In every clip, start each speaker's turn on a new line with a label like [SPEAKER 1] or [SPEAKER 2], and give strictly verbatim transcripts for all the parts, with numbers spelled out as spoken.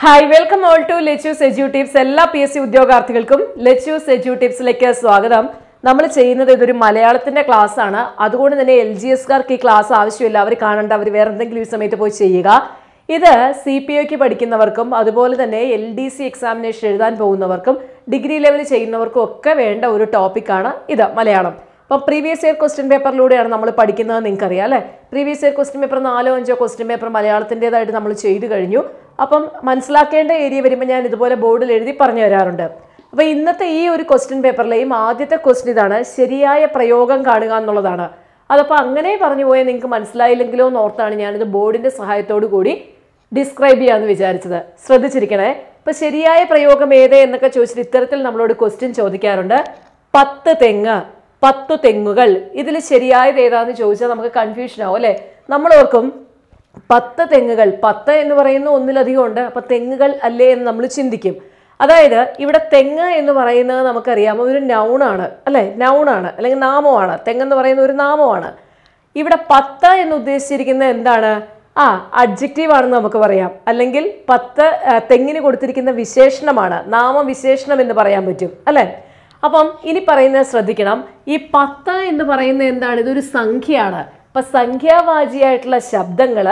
[SPEAKER 1] Hi, welcome all to Let's Edu-Tips. എല്ലാ P S C ഉദ്യോഗാർത്ഥികൾക്കും Let's Edu-Tipsലേക്ക് സ്വാഗതം. നമ്മൾ ചെയ്യുന്നത് ഇതൊരു മലയാളത്തിന്റെ ക്ലാസ് ആണ്. അതുകൊണ്ട് തന്നെ എൽ ജി എസ്കാർക്ക് ഈ ക്ലാസ് ആവശ്യമില്ല. അവർ കാണണ്ട, അവർ വേറെ എന്തെങ്കിലും ഈ സമയത്ത് പോയി ചെയ്യുക. ഇത് സി പി ഒക്ക് പഠിക്കുന്നവർക്കും അതുപോലെ തന്നെ എൽ ഡി സി എക്സാമിനേഷൻ എഴുതാൻ പോകുന്നവർക്കും ഡിഗ്രി ലെവൽ ചെയ്യുന്നവർക്കും ഒക്കെ വേണ്ട ഒരു ടോപ്പിക്കാണ് ഇത് മലയാളം. അപ്പം പ്രീവിയസ് ഇയർ ക്വസ്റ്റ്യൻ പേപ്പറിലൂടെയാണ് നമ്മൾ പഠിക്കുന്നത്, നിങ്ങൾക്കറിയാം അല്ലേ? പ്രീവിയസ് ഇയർ ക്വസ്റ്റ്യൻ പേപ്പർ നാലോ അഞ്ചോ ക്വസ്റ്റ്യൻ പേപ്പർ മലയാളത്തിൻ്റെതായിട്ട് നമ്മൾ ചെയ്തു കഴിഞ്ഞു. അപ്പം മനസ്സിലാക്കേണ്ട ഏരിയ വരുമ്പോൾ ഞാൻ ഇതുപോലെ ബോർഡിൽ എഴുതി പറഞ്ഞു തരാറുണ്ട്. അപ്പോൾ ഇന്നത്തെ ഈ ഒരു ക്വസ്റ്റ്യൻ പേപ്പറിലെയും ആദ്യത്തെ ക്വസ്റ്റ്യൻ ഇതാണ്, ശരിയായ പ്രയോഗം കാണുക എന്നുള്ളതാണ്. അതപ്പോൾ അങ്ങനെ പറഞ്ഞു പോയാൽ നിങ്ങൾക്ക് മനസ്സിലായില്ലെങ്കിലോ എന്ന് ഓർത്താണ് ഞാനിത് ബോർഡിൻ്റെ സഹായത്തോടു കൂടി ഡിസ്ക്രൈബ് ചെയ്യാമെന്ന് വിചാരിച്ചത്. ശ്രദ്ധിച്ചിരിക്കണേ. ഇപ്പോൾ ശരിയായ പ്രയോഗം ഏത് എന്നൊക്കെ ചോദിച്ചിട്ട് ഇത്തരത്തിൽ നമ്മളോട് ക്വസ്റ്റ്യൻ ചോദിക്കാറുണ്ട്. പത്ത് തെങ്ങ്, പത്തു തെങ്ങുകൾ, ഇതിൽ ശരിയായത് ഏതാണെന്ന് ചോദിച്ചാൽ നമുക്ക് കൺഫ്യൂഷൻ ആവും അല്ലേ? നമ്മൾ ഓർക്കും പത്ത് തെങ്ങുകൾ, പത്ത് എന്ന് പറയുന്ന ഒന്നിലധികം ഉണ്ട്, അപ്പം തെങ്ങുകൾ അല്ലേ എന്ന് നമ്മൾ ചിന്തിക്കും. അതായത് ഇവിടെ തെങ്ങ് എന്ന് പറയുന്നത് നമുക്കറിയാം ഒരു നൗണാണ് അല്ലേ? നൗണാണ് അല്ലെങ്കിൽ നാമമാണ്. തെങ്ങെന്ന് പറയുന്ന ഒരു നാമമാണ്. ഇവിടെ പത്ത് എന്ന് ഉദ്ദേശിച്ചിരിക്കുന്നത് എന്താണ്? ആ അഡ്ജക്റ്റീവ് ആണെന്ന് നമുക്ക് പറയാം. അല്ലെങ്കിൽ പത്ത് തെങ്ങിന് കൊടുത്തിരിക്കുന്ന വിശേഷണമാണ്, നാമവിശേഷണം എന്ന് പറയാൻ പറ്റും അല്ലേ? അപ്പം ഇനി പറയുന്നത് ശ്രദ്ധിക്കണം. ഈ പത്ത് എന്ന് പറയുന്നത് എന്താണ്? ഇതൊരു സംഖ്യയാണ്. അപ്പം സംഖ്യാവാചിയായിട്ടുള്ള ശബ്ദങ്ങൾ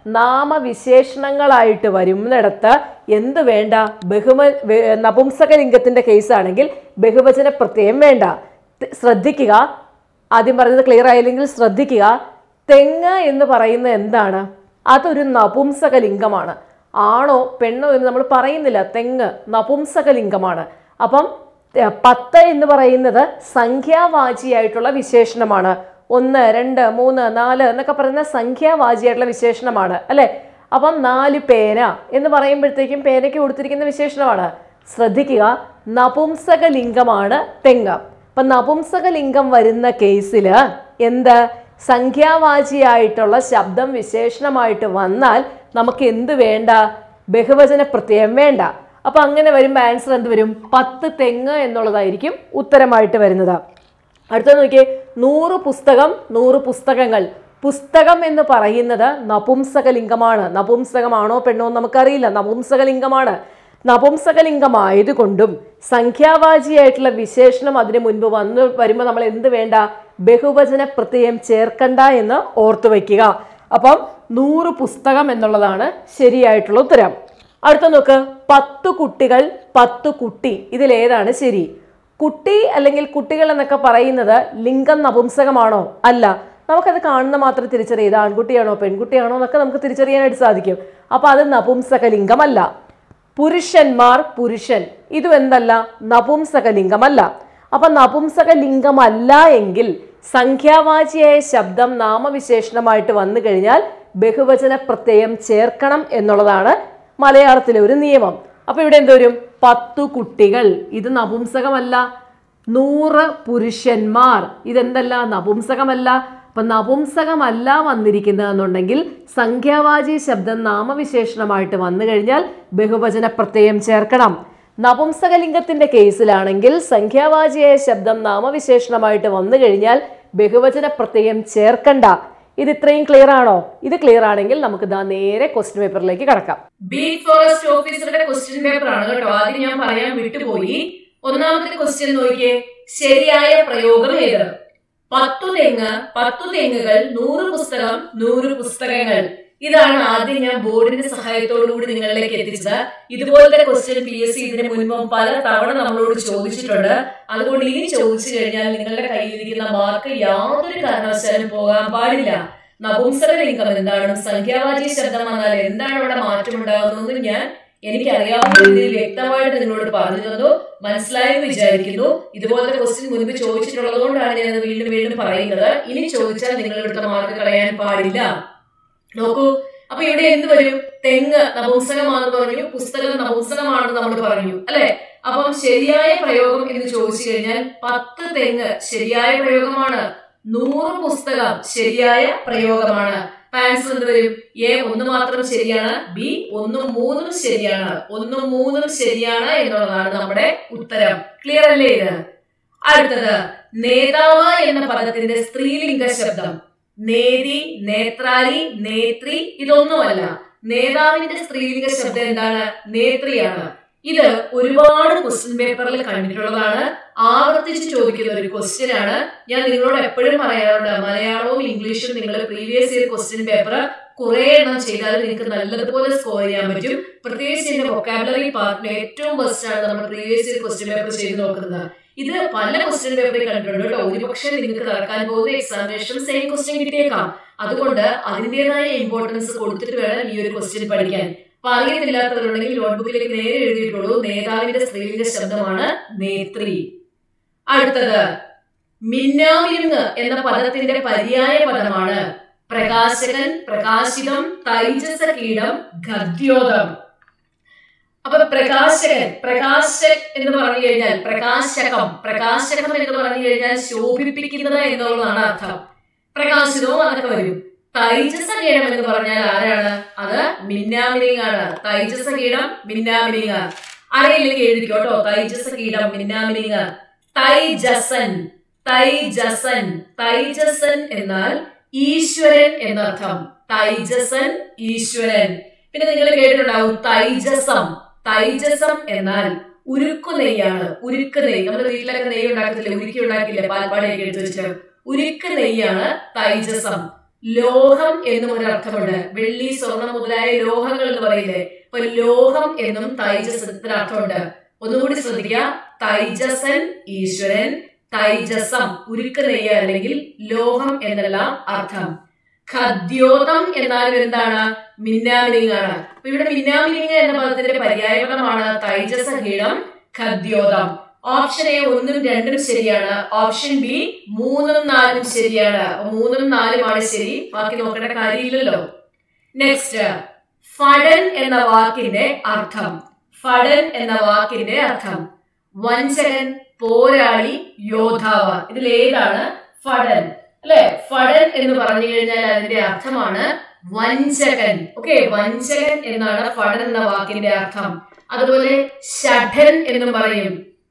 [SPEAKER 1] നാമവിശേഷണങ്ങളായിട്ട് വരുന്നിടത്ത് എന്ത് വേണ്ട? ബഹുമ നപുംസകലിംഗത്തിൻ്റെ കേസാണെങ്കിൽ ബഹുവചന പ്രത്യയം വേണ്ട. ശ്രദ്ധിക്കുക, ആദ്യം പറഞ്ഞത് ക്ലിയർ ആയില്ലെങ്കിൽ ശ്രദ്ധിക്കുക. തെങ്ങ് എന്ന് പറയുന്നത് എന്താണ്? അതൊരു നപുംസകലിംഗമാണ്. ആണോ പെണ്ണോ എന്ന് നമ്മൾ പറയുന്നില്ല. തെങ്ങ് നപുംസകലിംഗമാണ്. അപ്പം പത്ത് എന്ന് പറയുന്നത് സംഖ്യാവാചിയായിട്ടുള്ള വിശേഷണമാണ്. ഒന്ന്, രണ്ട്, മൂന്ന്, നാല് എന്നൊക്കെ പറയുന്ന സംഖ്യാവാചിയായിട്ടുള്ള വിശേഷണമാണ് അല്ലേ? അപ്പം നാല് പേന എന്ന് പറയുമ്പോഴത്തേക്കും പേനയ്ക്ക് കൊടുത്തിരിക്കുന്ന വിശേഷണമാണ്. ശ്രദ്ധിക്കുക, നപുംസകലിംഗമാണ് തെങ്ങ്. അപ്പം നപുംസകലിംഗം വരുന്ന കേസിൽ എന്ത്? സംഖ്യാവാചിയായിട്ടുള്ള ശബ്ദം വിശേഷണമായിട്ട് വന്നാൽ നമുക്ക് എന്ത് വേണ്ട? ബഹുവചന പ്രത്യയം വേണ്ട. അപ്പം അങ്ങനെ വരുമ്പോൾ ആൻസർ എന്ത് വരും? പത്ത് തെങ്ങ് എന്നുള്ളതായിരിക്കും ഉത്തരമായിട്ട് വരുന്നത്. അടുത്തത് നോക്കിയേ, നൂറ് പുസ്തകം, നൂറ് പുസ്തകങ്ങൾ. പുസ്തകം എന്ന് പറയുന്നത് നപുംസകലിംഗമാണ്. നപുംസകമാണോ പെണ്ണോ നമുക്കറിയില്ല, നപുംസകലിംഗമാണ്. നപുംസകലിംഗമായതുകൊണ്ടും സംഖ്യാവാചിയായിട്ടുള്ള വിശേഷണം അതിന് മുൻപ് വന്ന് വരുമ്പോൾ നമ്മൾ എന്ത് വേണ്ട? ബഹുവചന പ്രത്യയം ചേർക്കണ്ട എന്ന് ഓർത്തു വയ്ക്കുക. അപ്പം നൂറ് പുസ്തകം എന്നുള്ളതാണ് ശരിയായിട്ടുള്ള ഉത്തരം. അടുത്ത നോക്ക്, പത്തു കുട്ടികൾ, പത്തു കുട്ടി. ഇതിലേതാണ് ശരി? കുട്ടി അല്ലെങ്കിൽ കുട്ടികൾ എന്നൊക്കെ പറയുന്നത് ലിംഗം നപുംസകമാണോ? അല്ല. നമുക്കത് കാണുന്ന മാത്രം തിരിച്ചറിയാം. ഇത് ആൺകുട്ടിയാണോ പെൺകുട്ടിയാണോ എന്നൊക്കെ നമുക്ക് തിരിച്ചറിയാനായിട്ട് സാധിക്കും. അപ്പോൾ അത് നപുംസകലിംഗമല്ല. പുരുഷന്മാർ, പുരുഷൻ, ഇതും എന്തല്ല? നപുംസകലിംഗമല്ല. അപ്പം നപുംസകലിംഗമല്ല എങ്കിൽ സംഖ്യാവാചിയായ ശബ്ദം നാമവിശേഷണമായിട്ട് വന്നു കഴിഞ്ഞാൽ ബഹുവചന പ്രത്യയം ചേർക്കണം എന്നുള്ളതാണ് മലയാളത്തിലെ ഒരു നിയമം. അപ്പൊ ഇവിടെ എന്തോരും? പത്തു കുട്ടികൾ, ഇത് നപുംസകമല്ല. നൂറ് പുരുഷന്മാർ, ഇതെന്തല്ല? നപുംസകമല്ല. അപ്പൊ നപുംസകമല്ല വന്നിരിക്കുന്നതെന്നുണ്ടെങ്കിൽ സംഖ്യാവാചി ശബ്ദം നാമവിശേഷണമായിട്ട് വന്നു കഴിഞ്ഞാൽ ബഹുവചന പ്രത്യയം ചേർക്കണം. നപുംസകലിംഗത്തിന്റെ കേസിലാണെങ്കിൽ സംഖ്യാവാചിയായ ശബ്ദം നാമവിശേഷണമായിട്ട് വന്നു കഴിഞ്ഞാൽ ബഹുവചന പ്രത്യയം ചേർക്കണ്ട. ഇത് ഇത്രയും ക്ലിയർ ആണോ? ഇത് ക്ലിയർ ആണെങ്കിൽ നമുക്ക് ദാ നേരെ ക്വസ്റ്റ്യൻ പേപ്പറിലേക്ക് കടക്കാം.
[SPEAKER 2] ബീറ്റ് ഫോറസ്റ്റ് ഓഫീസറുടെ ക്വസ്റ്റ്യൻ പേപ്പർ ആണ് കേട്ടോ. ആദ്യം ഞാൻ പറയാൻ വിട്ടുപോയി. ഒന്നാമത്തെ ക്വസ്റ്റ്യൻ നോക്കിയേ, ശരിയായ പ്രയോഗം ഏത്? പത്തു തെങ്ങ്, പത്തു തെങ്ങുകൾ, നൂറ് പുസ്തകം, നൂറ് പുസ്തകങ്ങൾ. ഇതാണ് ആദ്യം ഞാൻ ബോർഡിന്റെ സഹായത്തോടുകൂടി നിങ്ങളിലേക്ക് എത്തിച്ചത്. ഇതുപോലത്തെ ക്വസ്റ്റ്യൻ പി എസ് സി ഇതിന് മുൻപ് പല തവണ നമ്മളോട് ചോദിച്ചിട്ടുണ്ട്. അതുകൊണ്ട് ഇനി ചോദിച്ചു കഴിഞ്ഞാൽ നിങ്ങളുടെ കയ്യിലിരിക്കുന്ന മാർക്ക് യാതൊരു കാരണവശാലും പോകാൻ പാടില്ല. നപുംസകലിംഗം എന്താണ്, സംഖ്യാവാചി ശബ്ദം വന്നാൽ എന്താണ് അവിടെ മാറ്റമുണ്ടാകുന്നതെന്ന് ഞാൻ എനിക്കറിയാവുന്ന രീതിയിൽ വ്യക്തമായിട്ട് നിങ്ങളോട് പറഞ്ഞു തന്നു. മനസ്സിലായെന്ന് വിചാരിക്കുന്നു. ഇതുപോലത്തെ ക്വസ്റ്റ്യൻ മുൻപ് ചോദിച്ചിട്ടുള്ളത് കൊണ്ടാണ് ഞാൻ വീണ്ടും വീണ്ടും പറയുന്നത്. ഇനി ചോദിച്ചാൽ നിങ്ങളെടുത്ത മാർക്ക് കളയാൻ പാടില്ല. നോക്കൂ, അപ്പൊ ഇവിടെ എന്ത് വരും? തെങ്ങ് നപുംസകമാണെന്ന് പറഞ്ഞു, പുസ്തകം നപുംസകമാണെന്ന് നമ്മൾ പറഞ്ഞു അല്ലെ? അപ്പം ശരിയായ പ്രയോഗം എന്ന് ചോദിച്ചു കഴിഞ്ഞാൽ പത്ത് തെങ്ങ് ശരിയായ പ്രയോഗമാണ്. നൂറ് പുസ്തകം ശരിയായ പ്രയോഗമാണ്. ആൻസർ എന്ത് വരും? എ ഒന്ന് മാത്രം ശരിയാണ്, ബി ഒന്നും മൂന്നും ശരിയാണ്. ഒന്നും മൂന്നും ശരിയാണ് എന്നുള്ളതാണ് നമ്മുടെ ഉത്തരം. ക്ലിയർ അല്ലേ ഇത്? അടുത്തത്, നേതാവ് എന്ന പദത്തിന്റെ സ്ത്രീലിംഗ ശബ്ദം. നേതി, നേത്രാലി, നേത്രി ഇതൊന്നുമല്ല. നേതാവിന്റെ സ്ത്രീലിംഗ ശബ്ദം എന്താണ്? നേത്രിയാണ്. ഇത് ഒരുപാട് ക്വസ്റ്റ്യൻ പേപ്പറിൽ കണ്ടിട്ടുള്ളതാണ്, ആവർത്തിച്ച് ചോദിക്കുന്ന ഒരു ക്വസ്റ്റ്യൻ ആണ്. ഞാൻ നിങ്ങളോട് എപ്പോഴും പറയാറുണ്ട്, മലയാളവും ഇംഗ്ലീഷും നിങ്ങൾ പ്രീവിയസ് ഇയർ ക്വസ്റ്റ്യൻ പേപ്പർ കുറെ എണ്ണം ചെയ്താൽ നിങ്ങൾക്ക് നല്ലതുപോലെ സ്കോർ ചെയ്യാൻ പറ്റും. പ്രത്യേകിച്ച് ഇതിന്റെ വൊക്കാബുലറി പാർട്ടിന് ഏറ്റവും ബെസ്റ്റ് ആണ് നമ്മൾ പ്രീവിയസ് ഇയർ ക്വസ്റ്റ്യൻ പേപ്പർ ചെയ്ത് നോക്കുന്നത്. ഇത് പല ക്വസ്റ്റ്യൻ പേപ്പറിൽ കണ്ടിട്ടുണ്ട് കേട്ടോ. ഒരുപക്ഷെ നിങ്ങൾക്ക് നടക്കാൻ പോകുന്ന എക്സാമിനേഷൻ സെയിം ക്വസ്റ്റ്യൻ കിട്ടിയേക്കാം. അതുകൊണ്ട് അതിന്റേതായ ഇമ്പോർട്ടൻസ് കൊടുത്തിട്ട് വേണം ഈ ഒരു ക്വസ്റ്റ്യൻ പഠിക്കാൻ. അപ്പൊ അറിയത്തില്ലാത്തവരുണ്ടെങ്കിൽ നോട്ട്ബുക്കിലേക്ക് നേരെ എഴുതിയിട്ടുള്ളൂ, നേതാവിന്റെ സ്ത്രീലിംഗ ശബ്ദമാണ് നേത്രി. അടുത്തത് മിന്നാമിരുങ്ങ് എന്ന പദത്തിന്റെ പര്യായ പദമാണ് പ്രകാശകൻ, പ്രകാശിതം, തൈജസ കീടം, ഗദ്യോതം. അപ്പൊ പ്രകാശകൻ, പ്രകാശക് എന്ന് പറഞ്ഞു കഴിഞ്ഞാൽ പ്രകാശകം, പ്രകാശകം എന്ന് പറഞ്ഞു കഴിഞ്ഞാൽ ശോഭിപ്പിക്കുന്നത് എന്നുള്ളതാണ് അർത്ഥം. പ്രകാശിതവും അതൊക്കെ വരും. തൈജസ കീടം എന്ന് പറഞ്ഞാൽ ആരാണ്? അത് മിന്നാമിനിങ്ങാണ്. തൈജസ കീടം മിന്നാമിനിങ്ങ. അറിയില്ലെങ്കിൽ എഴുതിക്കോട്ടോ, തൈജസ കീടം മിന്നാമിനിങ്ങ. തൈജസൻ, തൈജസൻ, തൈജസൻ എന്നാൽ ഈശ്വരൻ എന്നർത്ഥം. തൈജസൻ ഈശ്വരൻ. പിന്നെ നിങ്ങൾ കേട്ടിട്ടുണ്ടാവും തൈജസം. തൈജസം എന്നാൽ ഉരുക്കു നെയ്യാണ്. ഉരുക്ക് നെയ്യ്, നമ്മുടെ വീട്ടിലൊക്കെ നെയ്യ് ഉണ്ടാക്കത്തില്ലേ, ഉരുക്കി ഉണ്ടാക്കില്ലേ, പാൽപ്പാടയൊക്കെ എടുത്തു വെച്ചിട്ട്. ഉരുക്ക് നെയ്യാണ് തൈജസം. ലോഹം എന്നും ഒരു അർത്ഥമുണ്ട്. വെള്ളി, സ്വർണം മുതലായ ലോഹങ്ങൾ എന്ന് പറയില്ലേ, അപ്പൊ ലോഹം എന്നും തൈജസത്തിന് അർത്ഥമുണ്ട്. ഒന്നുകൂടി ശ്രദ്ധിക്കുക, തൈജസൻ ഈശ്വരൻ, തൈജസം ഉരുക്ക് നെയ്യ് അല്ലെങ്കിൽ ലോഹം എന്നെല്ലാം അർത്ഥം. ഖദ്യോതം എന്നാലും എന്താണ്? മിന്നാമിനിങ്ങാണ്. അപ്പൊ ഇവിടെ മിന്നാമിനിങ്ങ എന്ന പദത്തിന്റെ പര്യായപദമാണ് തൈജസ കീടം, ഖദ്യോതം. ഓപ്ഷൻ എ ഒന്നും രണ്ടും ശരിയാണ്. ഓപ്ഷൻ ബി മൂന്നും നാലും ശരിയാണ്. മൂന്നും നാലുമാണ് ശരി, ബാക്കി നോക്കേണ്ട കാര്യമില്ലല്ലോ. നെക്സ്റ്റ്, ഫടൻ എന്ന വാക്കിന്റെ അർത്ഥം. ഫടൻ എന്ന വാക്കിന്റെ അർത്ഥം വഞ്ചകൻ, പോരാളി, യോദ്ധാവ്. ഇതിൽ ഏതാണ് ഫടൻ? അല്ലെ, ഫടൻ എന്ന് പറഞ്ഞു കഴിഞ്ഞാൽ അതിന്റെ അർത്ഥമാണ് വഞ്ചകൻ. ഓക്കെ, വഞ്ചകൻ എന്നാണ് ഫടൻ എന്ന വാക്കിന്റെ അർത്ഥം. അതുപോലെ ഷഠൻ എന്നും പറയും.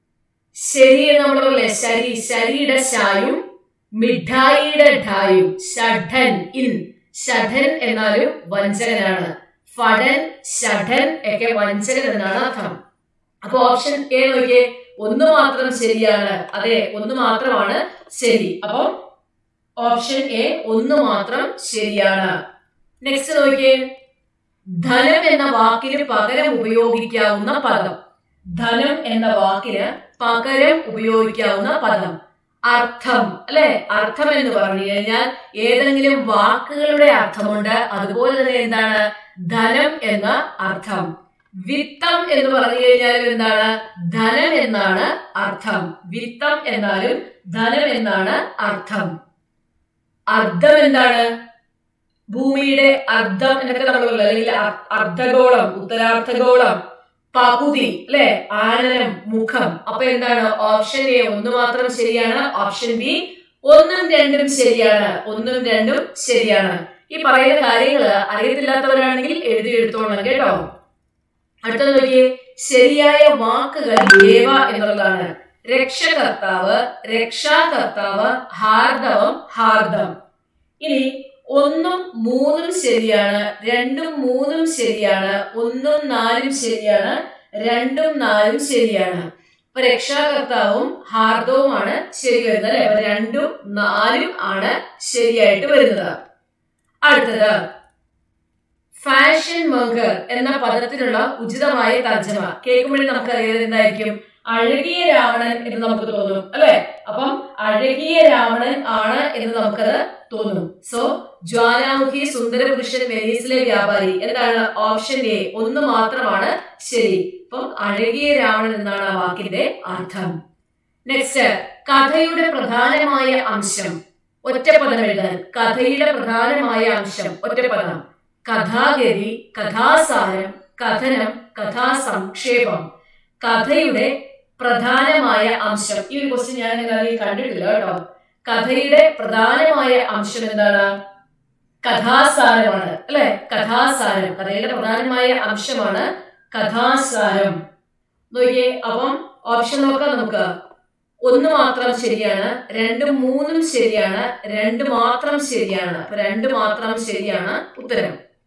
[SPEAKER 2] ശരി എന്ന് നമ്മൾ പറയില്ലേ, ശരി, ശരിയുടെ ശായും മിഠായിയുടെ ഢായും. ഷഠൻ ഇൻ, ഷഠൻ എന്നാലും വഞ്ചകനാണ്. ഫടൻ, ഷഠൻ ഒക്കെ വഞ്ചകൻ എന്നാണ് അർത്ഥം. അപ്പൊ ഓപ്ഷൻ എ നോക്കിയേ, ഒന്ന് മാത്രം ശരിയാണ്. അതെ, ഒന്ന് മാത്രമാണ് ശരി. അപ്പം ഓപ്ഷൻ എ ഒന്ന് മാത്രം ശരിയാണ്. നെക്സ്റ്റ് നോക്കിയേ, ധനം എന്ന വാക്കിന് പകരം ഉപയോഗിക്കാവുന്ന പദം. ധനം എന്ന വാക്കിന് പകരം ഉപയോഗിക്കാവുന്ന പദം. അർത്ഥം, അല്ലെ, അർത്ഥം എന്ന് പറഞ്ഞു കഴിഞ്ഞാൽ ഏതെങ്കിലും വാക്കുകളുടെ അർത്ഥമുണ്ട്. അതുപോലെ തന്നെ എന്താണ് ധനം എന്ന അർത്ഥം. വിത്തം എന്ന് പറഞ്ഞു കഴിഞ്ഞാലും എന്താണ്? ധനം എന്നാണ് അർത്ഥം. വിത്തം എന്നാലും ധനം എന്നാണ് അർത്ഥം. അർദ്ധം എന്താണ്? ഭൂമിയുടെ അർദ്ധം എന്നൊക്കെ നമ്മൾ പറയില്ല, അല്ലെങ്കിൽ അർദ്ധഗോളം, ഉത്തരാർദ്ധഗോളം, പകുതി, അല്ലെ, ആനനം, മുഖം. അപ്പൊ എന്താണ്? ഓപ്ഷൻ എ ഒന്ന് മാത്രം ശരിയാണ്. ഓപ്ഷൻ ബി ഒന്നും രണ്ടും ശരിയാണ്. ഒന്നും രണ്ടും ശരിയാണ്. ഈ പറയുന്ന കാര്യങ്ങള് അറിയത്തില്ലാത്തവരാണെങ്കിൽ എഴുതിയെടുത്തോളണം കേട്ടോ. അടുത്തത് നോക്കിയേ, ശരിയായ വാക്കുകൾ ഏവ എന്നുള്ളതാണ്. രക്ഷകർത്താവ്, രക്ഷാകർത്താവ്, ഹാർദവം, ഹാർദം. ഇനി ഒന്നും മൂന്നും ശരിയാണ്, രണ്ടും മൂന്നും ശരിയാണ്, ഒന്നും നാലും ശരിയാണ്, രണ്ടും നാലും ശരിയാണ്. അപ്പൊ രക്ഷാകർത്താവും ഹാർദവുമാണ് ശരി വരുന്നത് അല്ലെ. അപ്പൊ രണ്ടും നാലും ആണ് ശരിയായിട്ട് വരുന്നത്. അടുത്തത് ഫാഷൻ മോങ്കർ എന്ന പദത്തിനുള്ള ഉചിതമായ തർജ്ജമ. കേൾക്കുമ്പോഴേ നമുക്കറിയാം എന്തായിരിക്കും? അഴകിയ രാവണൻ എന്ന് നമുക്ക് തോന്നും അല്ലെ. അപ്പം അഴകിയ രാവണൻ ആണ് എന്ന് നമുക്കത് തോന്നും. സോ ജ്വാലാമുഖി, സുന്ദര പുരുഷൻ, വെനീസിലെ വ്യാപാരി. എന്താണ്? ഓപ്ഷൻ എ ഒന്ന് മാത്രമാണ് ശരി. അപ്പം അഴകിയ രാവണൻ എന്നാണ് ആ വാക്കിന്റെ അർത്ഥം. നെക്സ്റ്റ്, കഥയുടെ പ്രധാനമായ അംശം. ഒറ്റപ്പദം എഴുതാൻ. കഥയുടെ പ്രധാനമായ അംശം ഒറ്റപ്പദം. കഥാഗതി, കഥാസാരം, കഥനം, കഥാസംക്ഷേപം. കഥയുടെ പ്രധാനമായ അംശം. ഈ ഒരു ക്വസ്റ്റ്യൻ ഞാൻ എന്തായാലും കണ്ടിട്ടില്ല കേട്ടോ. കഥയുടെ പ്രധാനമായ അംശം എന്താണ്? കഥാസാരമാണ് അല്ലെ. കഥാസാരം കഥയുടെ പ്രധാനമായ അംശമാണ് കഥാസാരം. നോക്കിയേ, അപ്പം ഓപ്ഷൻ നോക്കാം നമുക്ക്. ഒന്ന് മാത്രം ശരിയാണ്, രണ്ടും മൂന്നും ശരിയാണ്, രണ്ട് മാത്രം ശരിയാണ്. അപ്പൊ രണ്ട് മാത്രം ശരിയാണ് ഉത്തരം.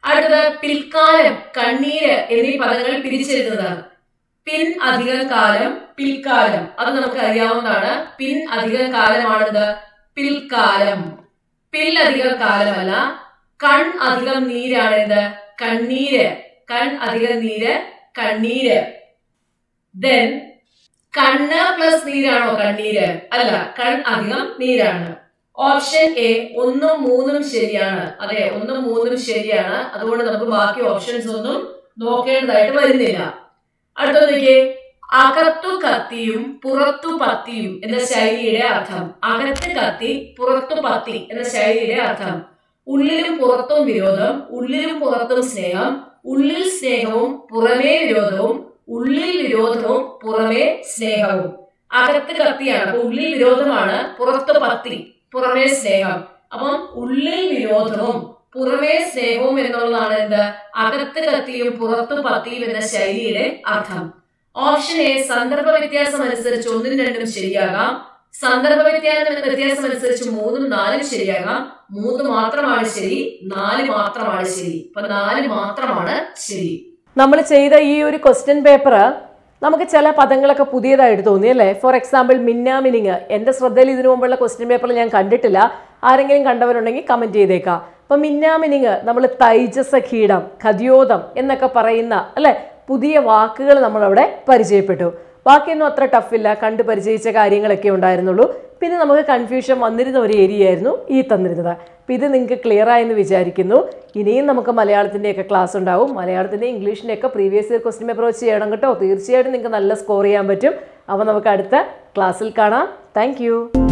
[SPEAKER 2] അടുത്തത് പിൽക്കാലം, കണ്ണീര് എന്നീ പദങ്ങൾ പിരിച്ചെഴുതുന്നതാണ്. പിൻ അധികം കാലം, പിൽക്കാലം. അത് നമുക്ക് അറിയാവുന്നതാണ്. പിൻ അധികം കാലമാണെന്ത്? പിൽക്കാലം. പിൽ അധികം കാലമല്ല. കൺ അധികം നീരാണെന്ത്? കണ്ണീര്. കൺ അധികം നീര്, കണ്ണീര്. ദെൻ കണ്ണ് പ്ലസ് നീരാണോ കണ്ണീര്? അല്ല, കൺ അധികം നീരാണ്. ഓപ്ഷൻ എ ഒന്നും മൂന്നും ശരിയാണ്. അതെ, ഒന്നും മൂന്നും ശരിയാണ്. അതുകൊണ്ട് നമുക്ക് ബാക്കി ഓപ്ഷൻസ് ഒന്നും നോക്കേണ്ടതായിട്ട് വരുന്നില്ല. അടുത്ത നോക്കിയേ, അകത്തു കത്തിയും പുറത്തു പത്തിയും എന്ന ശൈലിയുടെ അർത്ഥം. അകത്ത് കത്തി പുറത്തു പത്തി എന്ന ശൈലിയുടെ അർത്ഥം. ഉള്ളിലും പുറത്തും വിരോധം, ഉള്ളിലും പുറത്തും സ്നേഹം, ഉള്ളിൽ സ്നേഹവും പുറമേ വിരോധവും, ഉള്ളിൽ വിരോധവും പുറമേ സ്നേഹവും. അകത്ത് കത്തിയാണ്, അപ്പൊ ഉള്ളിൽ വിരോധമാണ്, പുറത്ത് പത്തി, പുറമേ സ്നേഹം. അപ്പം ഉള്ളിൽ വിരോധവും പുറമേ സ്നേഹവും എന്നുള്ളതാണ് എന്ത്? അകത്ത് കത്തിയും പുറത്തു പത്തിയും എന്ന ശൈലിയുടെ അർത്ഥം. ഓപ്ഷൻ എ സന്ദർഭ വ്യത്യാസം അനുസരിച്ച് ഒന്നും രണ്ടും ശരിയാകാം. സന്ദർഭ വ്യത്യാസം വ്യത്യാസം അനുസരിച്ച് മൂന്നും നാലും ശരിയാകാം. മൂന്ന് മാത്രമാണ് ശരി, നാല് മാത്രമാണ് ശരി. അപ്പൊ നാല് മാത്രമാണ് ശരി.
[SPEAKER 1] നമ്മൾ ചെയ്ത ഈ ഒരു ക്വസ്റ്റ്യൻ പേപ്പർ നമുക്ക് ചില പദങ്ങളൊക്കെ പുതിയതായിട്ട് തോന്നി അല്ലേ? ഫോർ എക്സാമ്പിൾ മിന്നാമിനിങ്. എൻ്റെ ശ്രദ്ധയിൽ ഇതിനു മുമ്പുള്ള ക്വസ്റ്റ്യൻ പേപ്പറിൽ ഞാൻ കണ്ടിട്ടില്ല. ആരെങ്കിലും കണ്ടവരുണ്ടെങ്കിൽ കമൻറ്റ് ചെയ്തേക്കാം. അപ്പം മിന്നാമിനിങ്, നമ്മൾ തൈജസഖീടം, ഖദ്യോതം എന്നൊക്കെ പറയുന്ന അല്ലെ പുതിയ വാക്കുകൾ നമ്മളവിടെ പരിചയപ്പെട്ടു. ബാക്കിയൊന്നും അത്ര ടഫില്ല, കണ്ട് പരിചയിച്ച കാര്യങ്ങളൊക്കെ ഉണ്ടായിരുന്നുള്ളൂ. പിന്നെ നമുക്ക് കൺഫ്യൂഷൻ വന്നിരുന്ന ഒരു ഏരിയ ആയിരുന്നു ഈ തന്നിരുന്നത്. അപ്പം ഇത് നിങ്ങൾക്ക് ക്ലിയർ ആയെന്ന് വിചാരിക്കുന്നു. ഇനിയും നമുക്ക് മലയാളത്തിൻ്റെയൊക്കെ ക്ലാസ് ഉണ്ടാവും. മലയാളത്തിൻ്റെ ഇംഗ്ലീഷിൻ്റെയൊക്കെ പ്രീവിയസ് ഇയർ ക്വസ്റ്റ്യൻ പേപ്പർ വെച്ച് ചെയ്യണം കേട്ടോ. തീർച്ചയായിട്ടും നിങ്ങൾക്ക് നല്ല സ്കോർ ചെയ്യാൻ പറ്റും. അപ്പോൾ നമുക്ക് അടുത്ത ക്ലാസ്സിൽ കാണാം. താങ്ക്